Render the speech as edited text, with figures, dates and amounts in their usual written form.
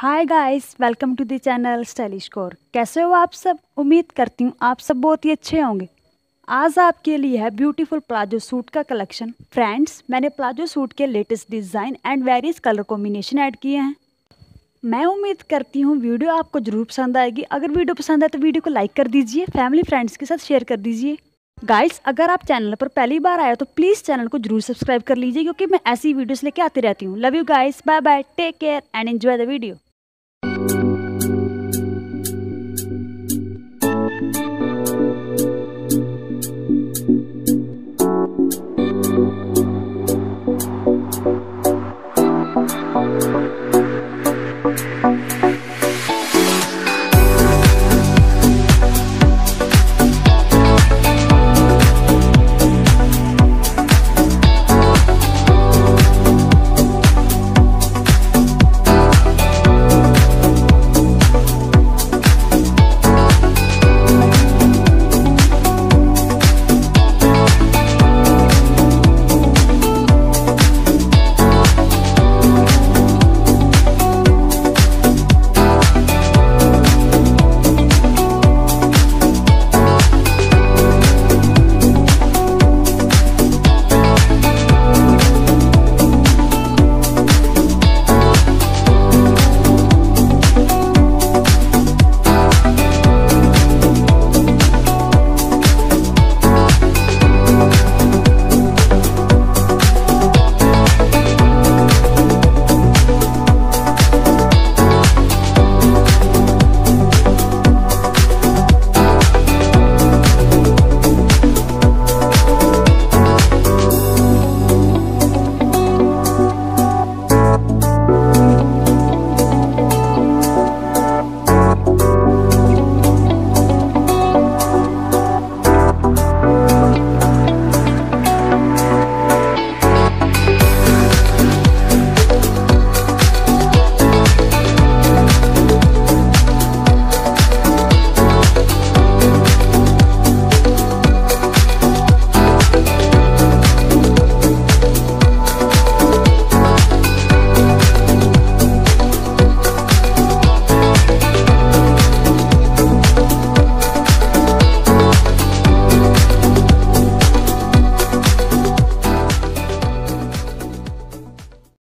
Hi guys, welcome to the channel stylish Kaur. कैसे हो आप सब? उम्मीद करती हूँ आप सब बहुत ही अच्छे होंगे। आज आपके लिए है ब्यूटीफुल प्लाजो सूट का कलेक्शन। फ्रेंड्स, मैंने प्लाजो सूट के latest design and various colour combination add किए हैं। मैं उम्मीद करती हूँ वीडियो आपको जरूर पसंद आएगी। अगर वीडियो पसंद आए तो वीडियो को लाइक कर दीजिए, फैमिली फ्रेंड्स के साथ शेयर कर दीजिए। गाइस, अगर आप चैनल पर पहली बार आए हो तो प्लीज़ चैनल को जरूर सब्सक्राइब कर लीजिए, क्योंकि मैं ऐसी वीडियोस लेके आती रहती हूँ। Love you guys, bye bye, take care and enjoy the video.